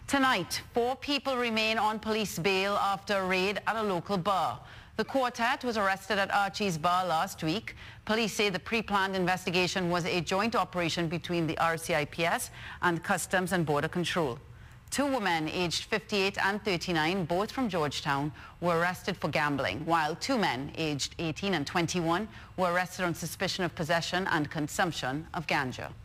Tonight, 4 people remain on police bail after a raid at a local bar. The quartet was arrested at Archie's bar last week. Police say the pre-planned investigation was a joint operation between the RCIPS and Customs and Border Control. 2 women aged 58 and 39, both from Georgetown, were arrested for gambling, while 2 men aged 18 and 21 were arrested on suspicion of possession and consumption of ganja.